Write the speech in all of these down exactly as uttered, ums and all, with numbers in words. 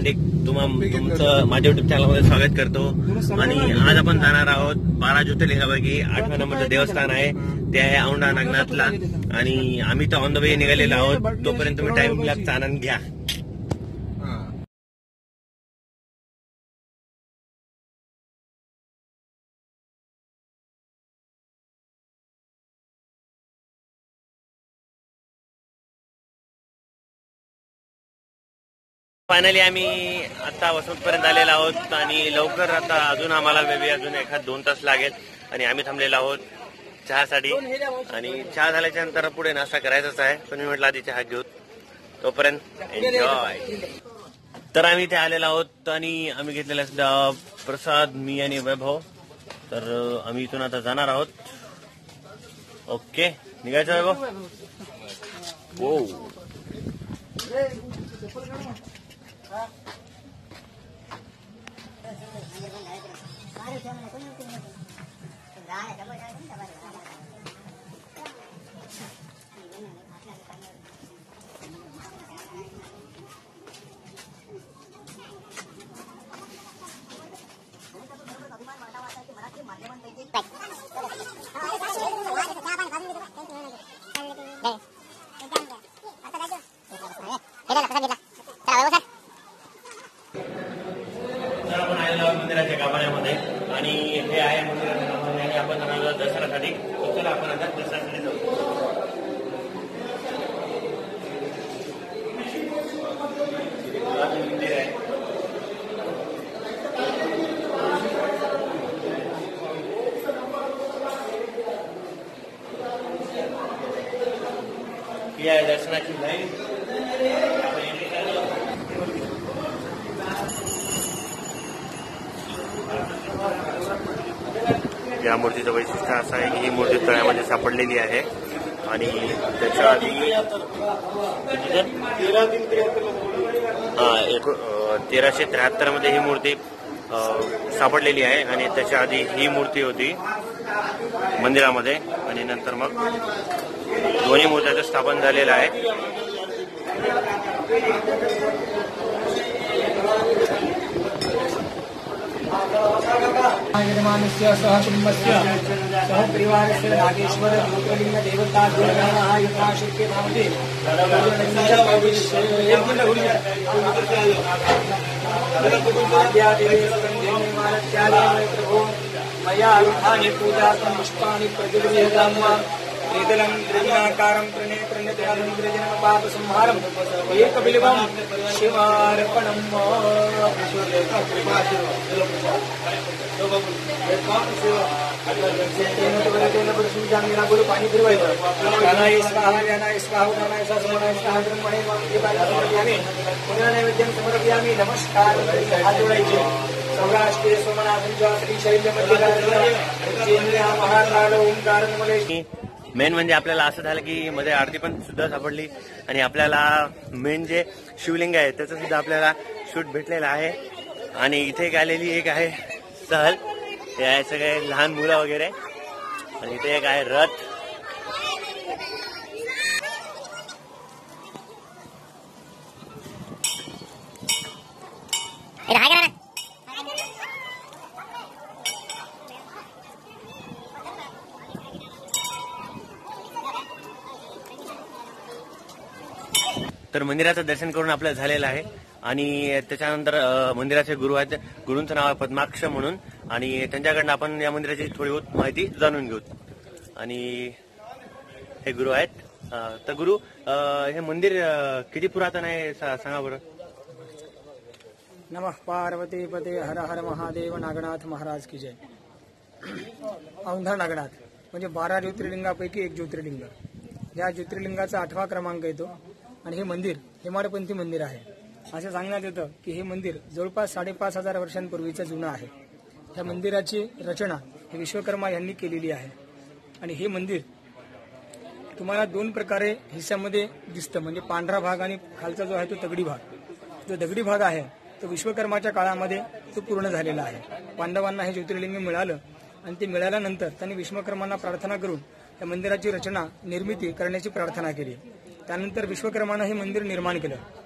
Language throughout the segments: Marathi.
हार्दिक तुम्हा तुमचं माझ्या युट्यूब चॅनलमध्ये स्वागत करतो। आणि आज आपण जाणार आहोत बारा ज्योतिर्लिंगापैकी आठव्या नंबरचं देवस्थान आहे ते आहे औंढा नागनाथला। आणि आम्ही तर ऑन द वे निघालेलो आहोत, तोपर्यंत तुम्ही टाइम लॅपचा आनंद घ्या। फायनली आम्ही आता वसंत पर्यंत आलेलो आहोत आणि लवकर आता अजून आम्हाला बेबी अजून एखाद दोन तास लागेल आणि आम्ही थांबलेलो आहोत चहासाठी। आणि चहा झाल्याच्या नंतर पुढे नाश्ता करायचाच आहे, पण मी म्हटलं आधी चहा घेऊ, तोपर्यंत एन्जॉय। तर आम्ही इथे आलेलो आहोत आणि आम्ही घेतलेला सुद्धा प्रसाद, मी आणि वैभव। तर आम्ही इथून आता जाणार आहोत। ओके, निघायचं वैभव? हो मंदिराच्या गाभाऱ्यामध्ये आणि हे आहे मंदिराच्या गाभाऱ्यामध्ये आणि आपण जाणार दर्शनासाठी। चला आपण आता दर्शनासाठी जाऊ। मंदिर आहे ही आहे दर्शनाची लाईन। या मूर्तीचं वैशिष्ट्य असं आहे की ही मूर्ती तळ्यामध्ये सापडलेली आहे आणि त्याच्या आधी तेराशे त्र्याहत्तर मध्ये ही मूर्ती सापडलेली आहे आणि त्याच्या आधी ही मूर्ती होती मंदिरामध्ये आणि नंतर मग दोन्ही मूर्त्याचं स्थापन झालेलं आहे। निर्माणस्य सह कुटुंबस्य सह परिवारस्य नागेश्वर ज्योतिर्लिंग देवता गुणगानः यथा शक्य भवति प्रभो मया युद्धानि पूजार्थं पुष्पाणि प्रतिगृह्यताम् वेदलं त्रिगुणाकारं प्रणेत्रनिध्यानं त्रिजन्मपापसंहारम् एकबिल्वं शिवार्पणम्। पाणी फिरवायचं गानाय स्वाहा व्यानाय स्वाहा उदानाय समनाय स्वाहा ब्रह्मणे समर्पयामि पुण्यनैवेद्यं समर्पयामि। नमस्कार हात जोडायचे। सौराष्ट्रीय सोमनाथांच्या श्री शैल्य मध्ये महानाड ओंकार। मेन म्हणजे आपल्याला असं झालं की मध्ये आरती पण सुद्धा सापडली आणि आपल्याला मेन जे शिवलिंग आहे त्याचं सुद्धा आपल्याला शूट भेटलेलं आहे। आणि इथे एक आलेली एक आहे सहल, हे आहे सगळे लहान मुलं वगैरे आणि इथे एक आहे रथ। तर मंदिराचं दर्शन करून आपलं झालेलं आहे आणि त्याच्यानंतर मंदिराचे गुरु आहेत, गुरूंचं नाव आहे पद्माक्ष म्हणून आणि त्यांच्याकडनं आपण या मंदिराची थोडी बहुत माहिती जाणून घेऊ। आणि हे गुरु आहेत। तर गुरु, हे मंदिर किती पुरातन आहे सांगा बरं। नमः पार्वती पते हर हर महादेव। नागनाथ महाराज की जय। औंढा नागनाथ म्हणजे बारा ज्योतिर्लिंगापैकी एक ज्योतिर्लिंग, या ज्योतिर्लिंगाचा आठवा क्रमांक येतो आणि हे मंदिर हेमाडपंथी मंदिर आहे। असं सांगण्यात येतं की हे मंदिर जवळपास साडेपाच हजार वर्षांपूर्वीचं जुनं आहे। या मंदिराची रचना हे विश्वकर्मा यांनी केलेली आहे आणि हे मंदिर तुम्हाला दोन प्रकारे हिस्स्यामध्ये दिसतं, म्हणजे पांढरा भाग आणि खालचा जो आहे तो दगडी भाग। जो दगडी भाग आहे तो विश्वकर्माच्या काळामध्ये तो पूर्ण झालेला आहे। पांडवांना हे ज्योतिर्लिंग मिळालं आणि ते मिळाल्यानंतर त्यांनी विश्वकर्मांना प्रार्थना करून या मंदिराची रचना निर्मिती करण्याची प्रार्थना केली। त्यानंतर विश्वकर्मानं हे मंदिर निर्माण केलं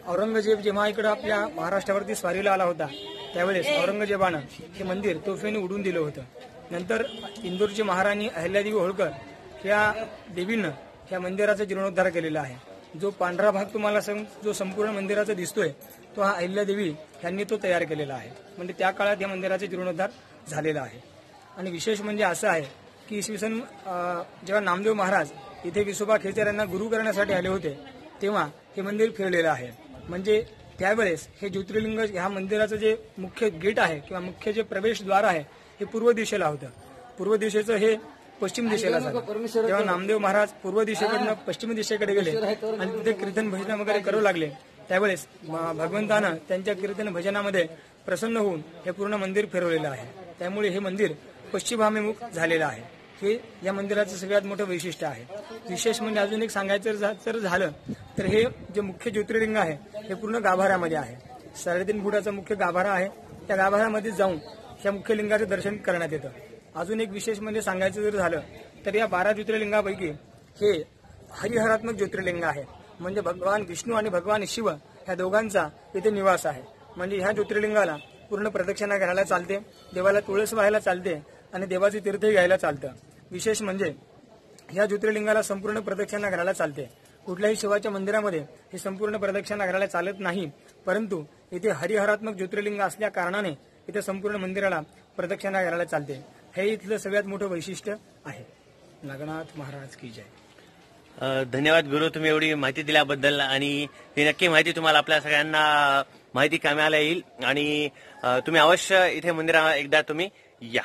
औरंगजेब जेव्हा इकडं आपल्या महाराष्ट्रावरती स्वारीला आला होता त्यावेळेस औरंगजेबानं हे मंदिर तोफेने उडून दिलं होतं. नंतर इंदूरची महाराणी अहिल्यादेवी होळकर या देवीनं ह्या मंदिराचा जीर्णोद्धार केलेला आहे. जो पांढरा भाग तुम्हाला जो संपूर्ण मंदिराचा दिसतोय तो हा अहिल्यादेवी यांनी तो तयार केलेला आहे. म्हणजे त्या काळात या मंदिराचा जीर्णोद्धार झालेला आहे. आणि विशेष म्हणजे असं आहे की इसवी सन जेव्हा नामदेव महाराज इथे विसोबा खेचर यांना गुरु करण्यासाठी आले होते तेव्हा हे मंदिर फिरलेलं आहे. म्हणजे त्यावेळेस हे ज्योतिर्लिंग ह्या मंदिराचं जे मुख्य गेट आहे किंवा मुख्य जे प्रवेशद्वार आहे हे पूर्व दिशेला होतं. पूर्व दिशेचं हे पश्चिम दिशेला झालं. जेव्हा नामदेव महाराज पूर्व दिशेकडनं पश्चिम दिशेकडे गेले आणि तिथे कीर्तन भजन वगैरे करू लागले त्यावेळेस भगवंतानं त्यांच्या कीर्तन भजनामध्ये प्रसन्न होऊन हे पूर्ण मंदिर फिरवलेलं आहे. त्यामुळे हे मंदिर पश्चिमाभिमुख झालेलं आहे. हे या मंदिराचं सगळ्यात मोठं वैशिष्ट्य आहे. विशेष म्हणजे अजून एक सांगायचं जर झालं तर हे जे मुख्य ज्योतिर्लिंग आहे हे पूर्ण गाभाऱ्यामध्ये आहे. साडेतीन फुटाचा मुख्य गाभारा आहे. त्या गाभाऱ्यामध्ये जाऊन या मुख्य लिंगाचं दर्शन करण्यात येतं. अजून एक विशेष म्हणजे सांगायचं जर झालं तर या बारा ज्योतिर्लिंगापैकी हे हरिहरात्मक ज्योतिर्लिंग आहे. म्हणजे भगवान विष्णू आणि भगवान शिव ह्या दोघांचा इथे निवास आहे. म्हणजे ह्या ज्योतिर्लिंगाला पूर्ण प्रदक्षिणा घ्यायला चालते, देवाला तुळस व्हायला चालते आणि देवाचे तीर्थ घ्यायला चालतं. विशेष म्हणजे या ज्योतिर्लिंगाला संपूर्ण प्रदक्षिणा घालायला चालते. कुठल्याही शिवाच्या मंदिरामध्ये हे संपूर्ण प्रदक्षिणा घालायला चालत नाही, परंतु इथे हरिहरात्मक ज्योतिर्लिंग असल्या कारणाने इथे संपूर्ण मंदिराला प्रदक्षिणा घालायला चालते. हे इथलं सगळ्यात मोठं वैशिष्ट्य आहे. नागनाथ महाराज की जय. धन्यवाद गुरु, तुम्ही एवढी माहिती दिल्याबद्दल. आणि ही नक्की माहिती तुम्हाला आपल्या सगळ्यांना माहिती कामाला येईल. आणि तुम्ही अवश्य इथे मंदिरा एकदा तुम्ही या.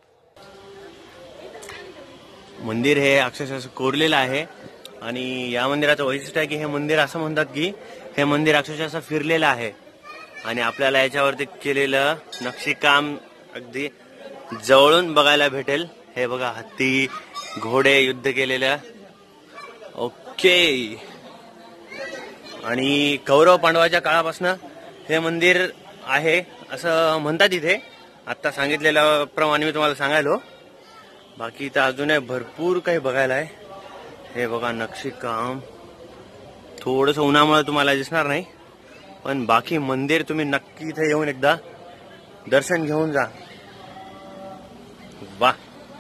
मंदिर हे अक्षरशः कोरलेलं आहे आणि या मंदिराचं वैशिष्ट्य आहे की हे मंदिर असं म्हणतात की हे मंदिर अक्षरशः असं फिरलेलं आहे आणि आपल्याला याच्यावरती केलेलं नक्षीकाम अगदी जवळून बघायला भेटेल. हे बघा, हत्ती घोडे युद्ध केलेलं. ओके. आणि कौरव पांडवाच्या काळापासून हे मंदिर आहे असं म्हणतात इथे. आता सांगितलेल्या प्रमाणे मी तुम्हाला सांगायलो. बाकी इथं अजून भरपूर काही बघायला आहे. हे बघा, नक्षीकाम थोडंसं उन्हामुळे तुम्हाला दिसणार नाही, पण बाकी मंदिर तुम्ही नक्की इथे येऊन एकदा दर्शन घेऊन जा. वा.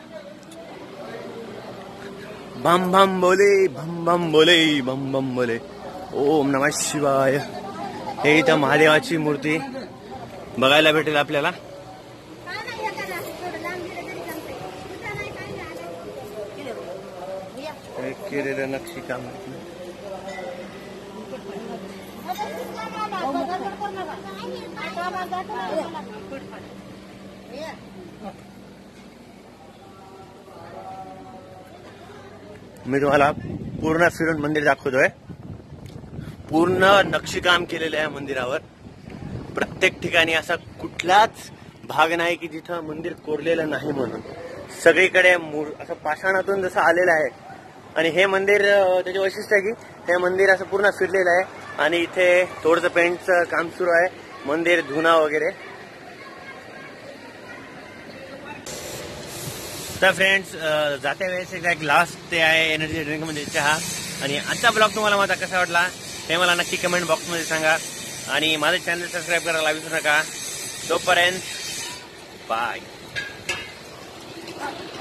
भम भम बोले, भम भम बोले, भम भम बोले. ओम नमः शिवाय. हे इथं महादेवाची मूर्ती बघायला भेटेल आपल्याला. केलेलं नक्षीकाम. मी तुम्हाला पूर्ण फिरून मंदिर दाखवतोय. पूर्ण नक्षीकाम केलेलं आहे मंदिरावर. प्रत्येक ठिकाणी असा कुठलाच भाग नाही की जिथं मंदिर कोरलेलं नाही म्हणून. सगळीकडे असं पाषाणातून जसं आलेलं आहे. आणि हे मंदिर त्याचे वैशिष्ट्य आहे की हे मंदिर असं पूर्ण फिरलेलं आहे आणि इथे थोडंसं पेंटचं काम सुरू आहे. मंदिर धुना वगैरे. तर फ्रेंड्स, जात्या वेळेस एक लास्ट ते आहे एनर्जी ड्रिंक म्हणजे चहा. आणि आजचा ब्लॉग तुम्हाला माझा कसा वाटला हे मला नक्की कमेंट बॉक्समध्ये सांगा. आणि माझं चॅनल सबस्क्राईब करायला विसरू नका. तोपर्यंत बाय.